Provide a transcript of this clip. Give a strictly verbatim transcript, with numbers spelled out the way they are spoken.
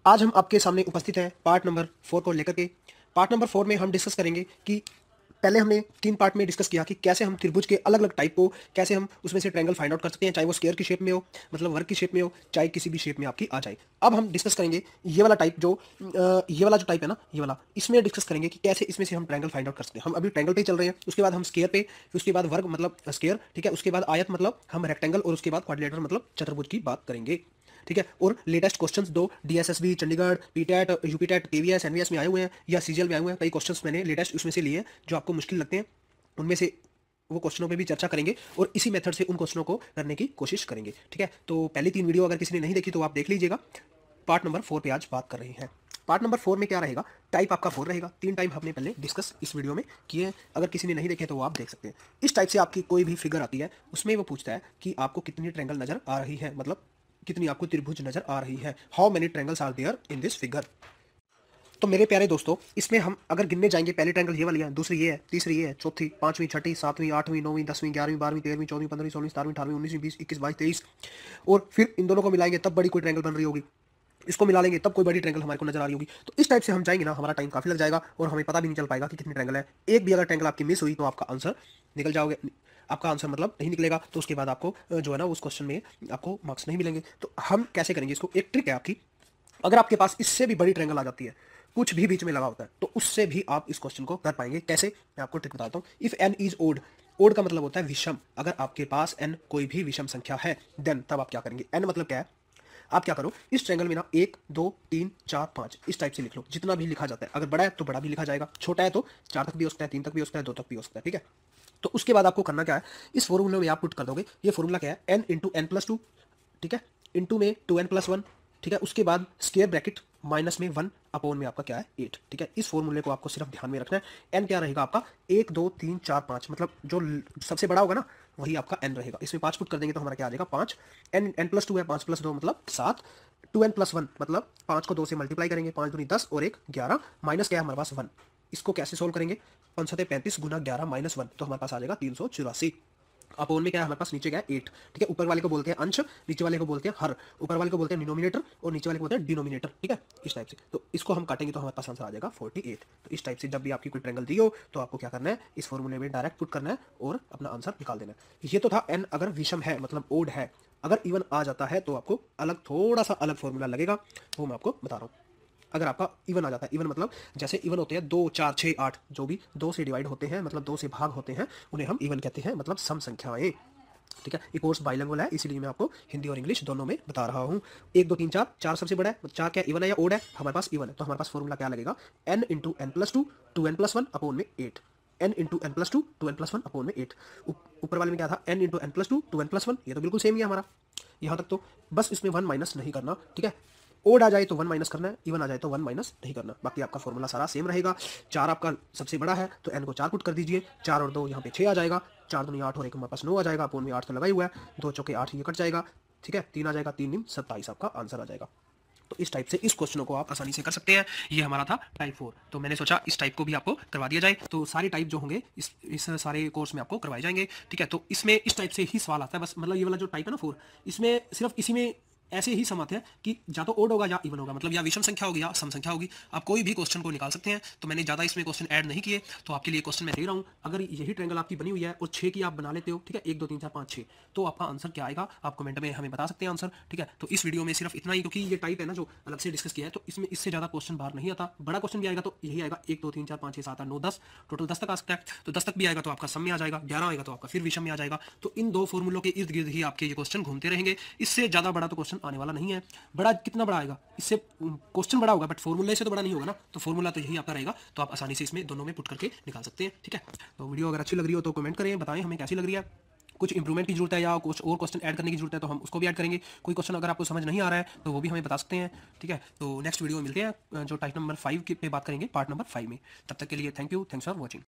आज हम आपके सामने उपस्थित हैं पार्ट नंबर फोर को लेकर के। पार्ट नंबर फोर में हम डिस्कस करेंगे कि पहले हमने तीन पार्ट में डिस्कस किया कि कैसे हम त्रिभुज के अलग अलग टाइप को, कैसे हम उसमें से ट्रायंगल फाइंड आउट कर सकते हैं, चाहे वो स्क्वायर की शेप में हो, मतलब वर्ग की शेप में हो, चाहे किसी भी शेप में आपकी आ जाए। अब हम डिस्कस करेंगे ये वाला टाइप, जो अ, ये वाला जो टाइप है ना, ये वाला, इसमें डिस्कस करेंगे कि कैसे इसमें से हम ट्रायंगल फाइंड आउट कर सकते हैं। हम अभी ट्रायंगल पे ही चल रहे हैं, उसके बाद हम स्क्वायर पे, फिर उसके बाद वर्ग मतलब स्क्वायर, ठीक है, उसके बाद आयत मतलब हम रेक्टेंगल, और उसके बाद क्वाड्रिलेटरल मतलब चतुर्भुज की बात करेंगे। ठीक है, और लेटेस्ट क्वेश्चंस दो DSSB, Chandigarh, PTET, UPTET, KVS, NVS में आए हुए हैं, या सीजीएल में आए हुए हैं। कई क्वेश्चंस मैंने लेटेस्ट उसमें से लिए हैं जो आपको मुश्किल लगते हैं, उनमें से वो क्वेश्चनों पे भी चर्चा करेंगे और इसी मेथड से उन क्वेश्चनों को करने की कोशिश करेंगे। ठीक है, तो पहली तीन वीडियो अगर किसी ने नहीं देखी तो आप देख लीजिएगा। पार्ट नंबर फोर पे आज बात कर रहे हैं। पार्ट नंबर फोर में क्या रहेगा, टाइप आपका फोर रहेगा। तीन टाइप हमने पहले डिस्कस इस वीडियो में किए हैं, अगर किसी ने नहीं देखे तो वो आप देख सकते हैं। इस टाइप से आपकी कोई भी फिगर आती है, उसमें वो पूछता है कि आपको कितनी ट्रायंगल नजर आ रही है, मतलब कितनी आपको त्रिभुज नजर आ रही है, how many triangles are there in this figure. तो मेरे प्यारे दोस्तों, इसमें हम अगर गिनने जाएंगे, पहली ट्रायंगल ये वाली है, दूसरी ये है, तीसरी ये है, चौथी, पांचवी, छठी, सातवीं, आठवीं, नौवीं, दसवीं, ग्यारहवीं, बारहवीं, तेरहवीं, चौदहवीं, पंद्रहवीं, सोलहवीं, सतारहवीं, अठारहवीं, उन्नीसवीं, बीस, इक्कीस, बाईस, तेईस, और फिर इन दोनों को मिलाएंगे तब बड़ी कोई ट्रायंगल बन रही होगी, इसको मिला लेंगे तब कोई बड़ी ट्रायंगल हमारे को नजर आ रही होगी। तो इस टाइप से हम जाएंगे ना, हमारा टाइम काफी लग जाएगा और हमें पता भी नहीं चल पाएगा कि कितनी ट्रायंगल है। एक भी अगर ट्रायंगल आपकी मिस हुई तो आपका आंसर निकल जाओगे, आपका आंसर मतलब नहीं निकलेगा, तो उसके बाद आपको अ, जो है ना उस क्वेश्चन में आपको मार्क्स नहीं मिलेंगे। तो हम कैसे करेंगे इसको, एक ट्रिक है आपकी, अगर आपके पास इससे भी बड़ी ट्रायंगल आ जाती है, कुछ भी बीच में लगा होता है, तो उससे भी आप इस क्वेश्चन को कर पाएंगे। कैसे, मैं आपको ट्रिक बताता हूँ। If n is odd, odd का मतलब होता है विषम। अगर आपके पास एन कोई भी विषम संख्या है, देन तब आप क्या करेंगे, एन मतलब क्या है, आप क्या करो, इस ट्रायंगल में ना एक, दो, तीन, चार, पांच, इस टाइप से लिख लो। जितना भी लिखा जाता है, अगर बड़ा है तो बड़ा भी लिखा जाएगा, छोटा है तो चार तक भी हो सकता है, तीन तक भी हो सकता है, दो तक भी हो सकता है। ठीक है, तो उसके बाद आपको करना क्या है, इस फॉर्मूले में आप पुट कर दोगे। ये फॉर्मूला क्या है, n into n plus two, ठीक है, इंटू में टू एन प्लस वन, ठीक है, उसके बाद स्क्वायर ब्रैकेट माइनस में वन अपॉन में आपका क्या है, एट। ठीक है, इस फॉर्मूले को आपको सिर्फ ध्यान में रखना है। एन क्या रहेगा आपका, एक, दो, तीन, चार, पाँच, मतलब जो ल- सबसे बड़ा होगा ना वही आपका एन रहेगा। इसमें पाँच पुट कर देंगे तो हमारा क्या आ जाएगा, पाँच। एन एन प्लस टू है, पाँच प्लस दो मतलब सात। टू एन प्लस वन मतलब पाँच को दो से मल्टीप्लाई करेंगे, पाँच दूनी दस और एक ग्यारह, माइनस क्या है हमारे पास वन। इसको कैसे सोल्व करेंगे, पंचते पैंतीस गुना ग्यारह माइनस वन, तो हमारे पास आ जाएगा तीन सौ चौरासी। अपोन में क्या है हमारे पास, नीचे क्या है, एट। ठीक है, ऊपर वाले को बोलते हैं अंश, नीचे वाले को बोलते हैं हर, ऊपर वाले को बोलते हैं डिनोमिनेटर और नीचे वाले को बोलते हैं डिनोमिनेटर। ठीक है, इस टाइप से तो इसको हम काटेंगे तो हमारे पास आंसर आ जाएगा फोर्टी एट। तो इस टाइप से जब भी आपकी कोई ट्रायंगल दी हो तो आपको क्या करना है, इस फॉर्मूले में डायरेक्ट पुट करना है और अपना आंसर निकाल देना है। ये तो था एन अगर विषम है, मतलब ओड है। अगर इवन आ जाता है तो आपको अलग, थोड़ा सा अलग फॉर्मूला लगेगा, वो मैं आपको बता रहा हूँ। अगर आपका इवन आ जाता है, इवन मतलब जैसे इवन होते हैं दो, चार, छः, आठ, जो भी दो से डिवाइड होते हैं, मतलब दो से भाग होते हैं, उन्हें हम इवन कहते हैं, मतलब सम संख्याएं। ठीक है, ये कोर्स बाइलिंगुअल है, इसीलिए मैं आपको हिंदी और इंग्लिश दोनों में बता रहा हूँ। एक, दो, तीन, चार, चार सबसे बड़ा है, चार क्या इवन है या ओड है, हमारे पास इवन है, तो हमारे पास फॉर्मूला क्या लगेगा, n into n plus two, two n plus one upon में eight. N into n plus two, two n plus one upon में एट। ऊपर वाले में क्या था, n into n plus two, two n plus one, ये तो बिल्कुल सेम ही है हमारा यहाँ तक। तो बस इसमें वन माइनस नहीं करना। ठीक है, ओड आ जाए तो वन माइनस करना है, इवन आ जाए तो वन माइनस नहीं करना, बाकी आपका फॉर्मूला सारा सेम रहेगा। चार आपका सबसे बड़ा है तो एन को चार पुट कर दीजिए, चार और दो यहाँ पे छः आ जाएगा, चार दूनी आठ और एक हमारे पास नौ आ जाएगा, अपोन में आठ तो लगा ही हुआ है, दो चौके आठ, ये कट जाएगा। ठीक है, तीन आ जाएगा, तीन निम सत्ताईस आपका आंसर आ जाएगा। तो इस टाइप से इस क्वेश्चनों को आप आसानी से कर सकते हैं। ये हमारा था टाइप फोर, तो मैंने सोचा इस टाइप को भी आपको करवा दिया जाए। तो सारे टाइप जो होंगे इस इस सारे कोर्स में आपको करवाए जाएंगे। ठीक है, तो इसमें इस टाइप से ही सवाल आता है बस, मतलब ये वाला जो टाइप है ना फोर, इसमें सिर्फ इसी में ऐसे ही सम आते हैं कि या तो ओड होगा या इवन होगा, मतलब या विषम संख्या होगी या सम संख्या होगी। आप कोई भी क्वेश्चन को निकाल सकते हैं, तो मैंने ज़्यादा इसमें क्वेश्चन ऐड नहीं किए, तो आपके लिए क्वेश्चन मैं दे रहा हूँ। अगर यही ट्रायंगल आपकी बनी हुई है और छः की आप बना लेते हो, ठीक है, एक, दो, तीन, चार, पाँच, छः, तो आपका आंसर क्या आएगा आप कमेंट में हमें बता सकते हैं आंसर। ठीक है, तो इस वीडियो में सिर्फ इतना ही, क्योंकि ये टाइप है ना जो अलग से डिस्कस किया है, तो इसमें इससे ज़्यादा क्वेश्चन बाहर नहीं आता। बड़ा क्वेश्चन भी आएगा तो यही आएगा, एक, दो, तीन, चार, पाँच, छः, सात, आठ, नौ, दस, टोटल दस तक आ सकता है। तो दस तक भी आएगा तो आपका सम में आ जाएगा, ग्यारह आएगा तो आपका फिर विषम में आ जाएगा। तो इन दो फॉर्मूलों के इर्द गिर्द ही आपके ये क्वेश्चन घूमते रहेंगे। इससे ज़्यादा बड़ा तो क्वेश्चन आने वाला नहीं है। बड़ा कितना बड़ा आएगा, इससे क्वेश्चन बड़ा होगा बट फॉर्मूले से तो बड़ा नहीं होगा ना, तो फॉर्मूला तो यही आपका रहेगा, तो आप आसानी से इसमें दोनों में पुट करके निकाल सकते हैं। ठीक है, तो वीडियो अगर अच्छी लग रही हो तो कमेंट करें, बताएं हमें कैसी लग रही है, कुछ इंप्रूवमेंट की जरूरत है या कुछ और क्वेश्चन ऐड करने की जरूरत है तो हम उसको भी ऐड करेंगे। कोई क्वेश्चन अगर आपको समझ नहीं आ रहा है तो वो भी हमें बता सकते हैं। ठीक है, तो नेक्स्ट वीडियो में मिलते हैं, जो टाइप नंबर फाइव पे बात करेंगे, पार्ट नंबर फाइव में। तब तक के लिए thank you, thanks for watching.